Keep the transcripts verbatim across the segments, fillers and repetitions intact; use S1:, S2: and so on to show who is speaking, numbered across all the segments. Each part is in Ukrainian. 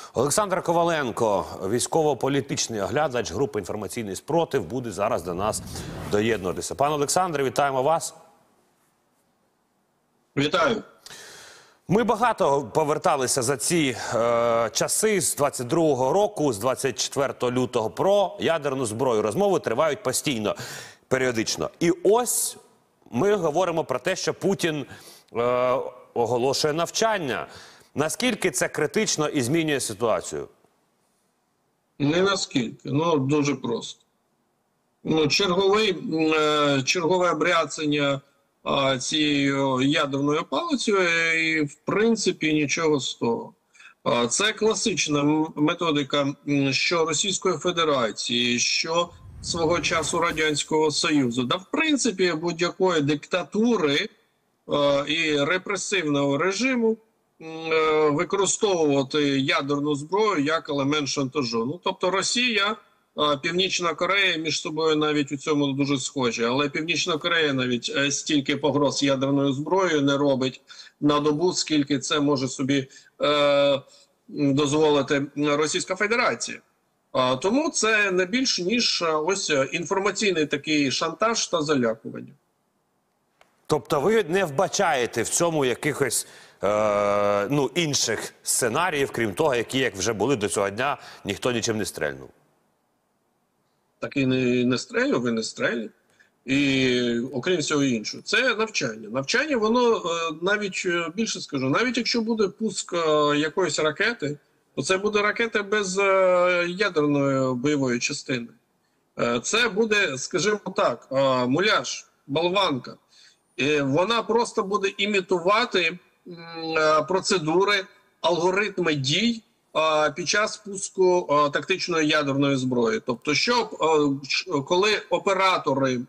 S1: Олександр Коваленко, військово-політичний оглядач групи «Інформаційний спротив», буде зараз до нас доєднуватися. Пане Олександре, вітаємо вас.
S2: Вітаю.
S1: Ми багато поверталися за ці е, часи з двадцять другого року, з двадцять четвертого лютого про ядерну зброю. Розмови тривають постійно, періодично. І ось ми говоримо про те, що Путін е, оголошує навчання. Наскільки це критично і змінює ситуацію?
S2: Не наскільки, ну дуже просто. Ну, черговий, е, чергове бряцання е, цією ядерною палицею і, в принципі, нічого з того. Е, це класична методика що Російської Федерації, що свого часу Радянського Союзу, да, в принципі, будь-якої диктатури е, і репресивного режиму використовувати ядерну зброю як елемент шантажу. Ну, тобто Росія, Північна Корея між собою навіть у цьому дуже схожі. Але Північна Корея навіть стільки погроз ядерною зброєю не робить на добу, скільки це може собі е, дозволити Російська Федерація. А, тому це не більш ніж ось інформаційний такий шантаж та залякування.
S1: Тобто ви не вбачаєте в цьому якихось Е, ну, інших сценаріїв, крім того, які, як вже були до цього дня, ніхто нічим не стрельнув?
S2: Так і не, не стрельнув, і не стрельнув. І окрім всього іншого. Це навчання. Навчання, воно навіть, більше скажу, навіть якщо буде пуск якоїсь ракети, то це буде ракета без ядерної бойової частини. Це буде, скажімо так, муляж, болванка. І вона просто буде імітувати процедури, алгоритми дій під час пуску тактичної ядерної зброї. Тобто, що коли оператори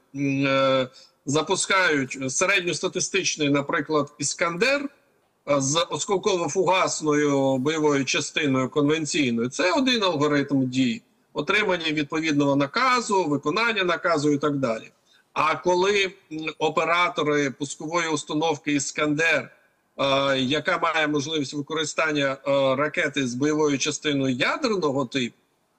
S2: запускають середньостатистичний, наприклад, «Іскандер» з осколково-фугасною бойовою частиною конвенційною, це один алгоритм дій. Отримання відповідного наказу, виконання наказу і так далі. А коли оператори пускової установки «Іскандер», яка має можливість використання ракети з бойовою частиною ядерного типу,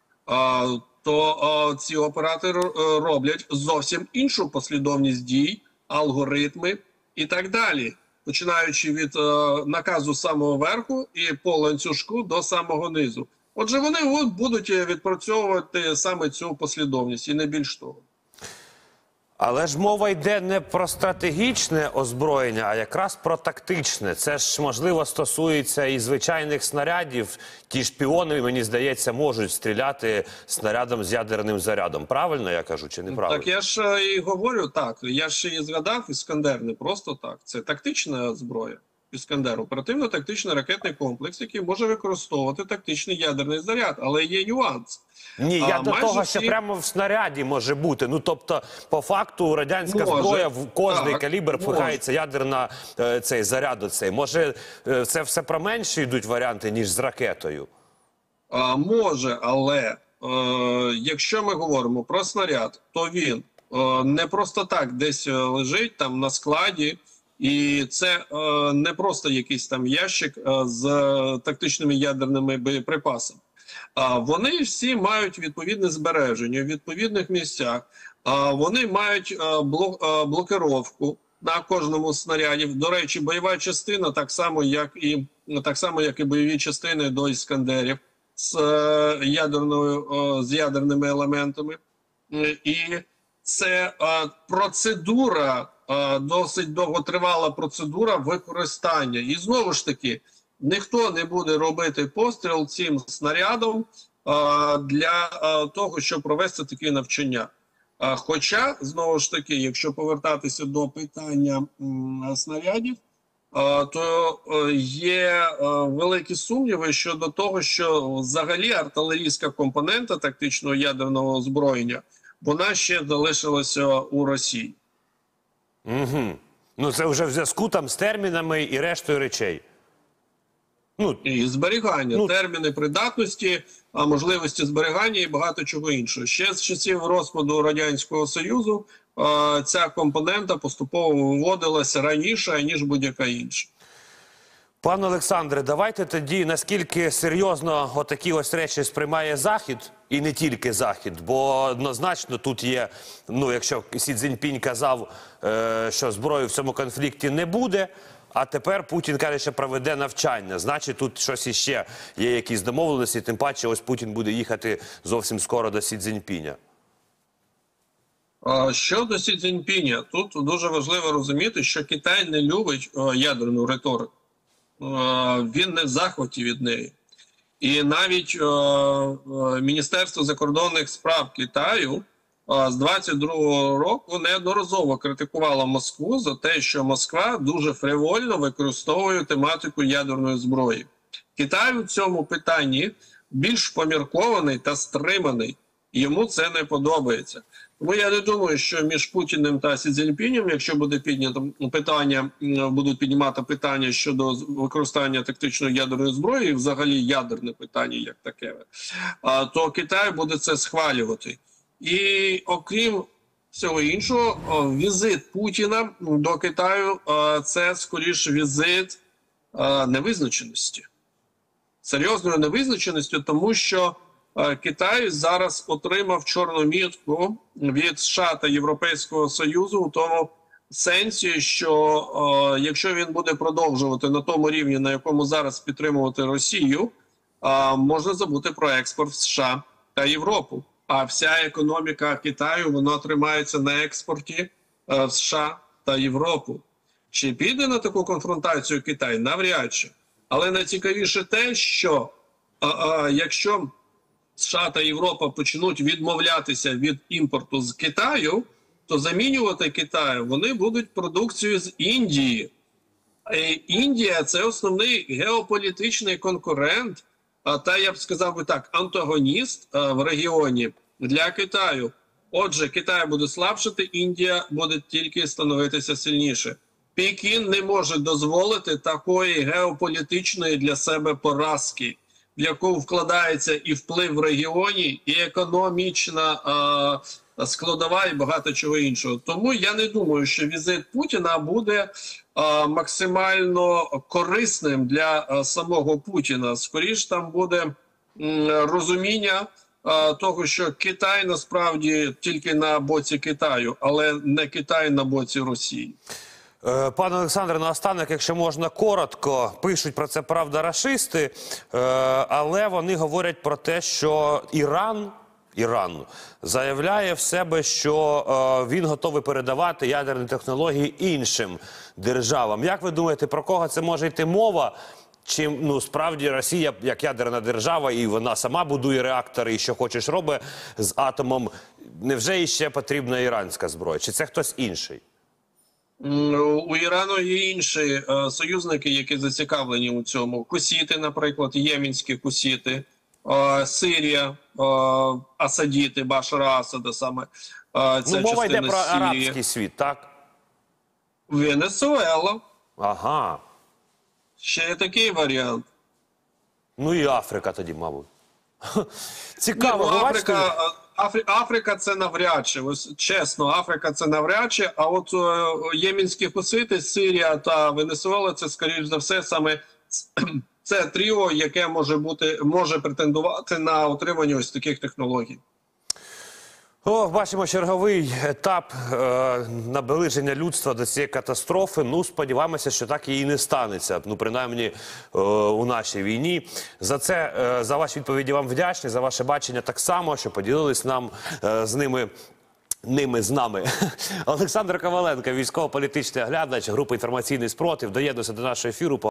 S2: то ці оператори роблять зовсім іншу послідовність дій, алгоритми і так далі, починаючи від наказу самого верху і по ланцюжку до самого низу. Отже, вони от будуть відпрацьовувати саме цю послідовність і не більш того.
S1: Але ж мова йде не про стратегічне озброєння, а якраз про тактичне. Це ж, можливо, стосується і звичайних снарядів. Ті ж піони, мені здається, можуть стріляти снарядом з ядерним зарядом. Правильно я кажу, чи неправильно?
S2: Так, я ж і говорю так. Я ж і згадав, «Іскандер» не просто так. Це тактична зброя. «Іскандер» – оперативно-тактичний ракетний комплекс, який може використовувати тактичний ядерний заряд. Але є нюанс.
S1: Ні, я
S2: а,
S1: до того,
S2: всі...
S1: що прямо в снаряді може бути. Ну, тобто, по факту, радянська
S2: може,
S1: зброя, в кожний
S2: так,
S1: калібр впихається ядерна е, цей заряд оцей. Може, е, це все про менші йдуть варіанти, ніж з ракетою?
S2: А, може, але е, якщо ми говоримо про снаряд, то він е, не просто так десь лежить там на складі. І це е, не просто якийсь там ящик е, з е, тактичними ядерними боєприпасами. А вони всі мають відповідне збереження в відповідних місцях. А вони мають е, блок, е, блокировку на кожному снаряді. До речі, бойова частина так само, як і так само, як і бойові частини до «Іскандерів» з е, ядерною е, з ядерними елементами. І це е, процедура. Досить довготривала процедура використання. І знову ж таки, ніхто не буде робити постріл цим снарядом а, для а, того, щоб провести такі навчання. А, хоча, знову ж таки, якщо повертатися до питання м, снарядів, а, то а, є а, великі сумніви щодо того, що взагалі артилерійська компонента тактичного ядерного озброєння, вона ще залишилася у Росії.
S1: Угу. Ну, це вже в зв'язку там з термінами і рештою речей. Ну,
S2: і зберігання, ну, терміни придатності, а можливості зберігання і багато чого іншого. Ще з часів розпаду Радянського Союзу а, ця компонента поступово виводилася раніше, ніж будь-яка інша.
S1: Пане Олександре, давайте тоді, наскільки серйозно отакі ось речі сприймає Захід, і не тільки Захід, бо однозначно тут є, ну, якщо Сі Цзіньпінь казав, е, що зброї в цьому конфлікті не буде, а тепер Путін каже, що проведе навчання, значить тут щось іще є, якісь домовленості, тим паче ось Путін буде їхати зовсім скоро до Сі Цзіньпіня.
S2: Щодо Сі Цзіньпіня, тут дуже важливо розуміти, що Китай не любить ядерну риторику. Він не в захваті від неї. І навіть Міністерство закордонних справ Китаю з двадцять другого року неодноразово критикувало Москву за те, що Москва дуже фривольно використовує тематику ядерної зброї. Китай у цьому питанні більш поміркований та стриманий. Йому це не подобається. Тому я не думаю, що між Путіним та Сі Цзіньпінем, якщо буде піднято питання, будуть піднімати питання щодо використання тактичної ядерної зброї, і взагалі ядерне питання як таке, то Китай буде це схвалювати. І окрім всього іншого, візит Путіна до Китаю – це скоріше візит невизначеності. Серйозною невизначеністю, тому що Китай зараз отримав чорну мітку від США та Європейського Союзу у тому сенсі, що е, якщо він буде продовжувати на тому рівні, на якому зараз підтримувати Росію, е, можна забути про експорт в США та Європу. А вся економіка Китаю, вона тримається на експорті е, в США та Європу. Чи піде на таку конфронтацію Китай? Навряд чи. Але найцікавіше те, що е, е, якщо США та Європа почнуть відмовлятися від імпорту з Китаю, то замінювати Китаю вони будуть продукцію з Індії. І Індія – це основний геополітичний конкурент, та, я б сказав би так, антагоніст в регіоні для Китаю. Отже, Китай буде слабшати, Індія буде тільки становитися сильніше. Пекін не може дозволити такої геополітичної для себе поразки, в яку вкладається і вплив в регіоні, і економічна е, складова, і багато чого іншого. Тому я не думаю, що візит Путіна буде е, максимально корисним для е, самого Путіна. Скоріше там буде м, розуміння е, того, що Китай насправді тільки на боці Китаю, але не Китай на боці Росії.
S1: Пане Олександре, наостанок, якщо можна коротко, пишуть про це, правда, рашисти, але вони говорять про те, що Іран, Іран заявляє в себе, що він готовий передавати ядерні технології іншим державам. Як ви думаєте, про кого це може йти мова? Чи, ну, справді Росія, як ядерна держава, і вона сама будує реактори, і що хочеш робить з атомом, невже іще потрібна іранська зброя? Чи це хтось інший?
S2: У Ірану є інші е, союзники, які зацікавлені у цьому. Хусіти, наприклад, єменські хусіти, е, Сирія, е, асадіти, Башара Асада саме. Е, це
S1: ну, мова йде про
S2: Сирії.
S1: арабський світ, так?
S2: Венесуела.
S1: Ага.
S2: Ще є такий варіант.
S1: Ну і Африка тоді, мабуть. Цікаво.
S2: Ні, ну,
S1: ви
S2: Африка,
S1: бачите?
S2: Афри, Африка це навряд чи. Ось, чесно, Африка це навряд чи. А от е, єменські хусити, Сирія та Венесуела, це, скоріш за все, саме це тріо, яке може бути, може претендувати на отримання ось таких технологій.
S1: О, бачимо черговий етап е, наближення людства до цієї катастрофи. Ну, сподіваємося, що так і не станеться. Ну, принаймні, е, у нашій війні. За це, е, за ваші відповіді вам вдячні, за ваше бачення так само, що поділились нам е, з ними, ними з нами. Олександр Коваленко, військово-політичний оглядач групи «Інформаційний спротив», доєднується до нашого ефіру.